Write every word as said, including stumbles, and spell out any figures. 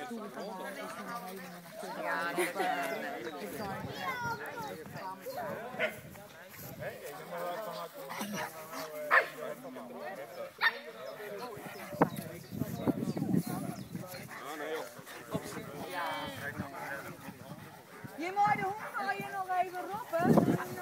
Ja, dat is je moet de honger je nog even roepen.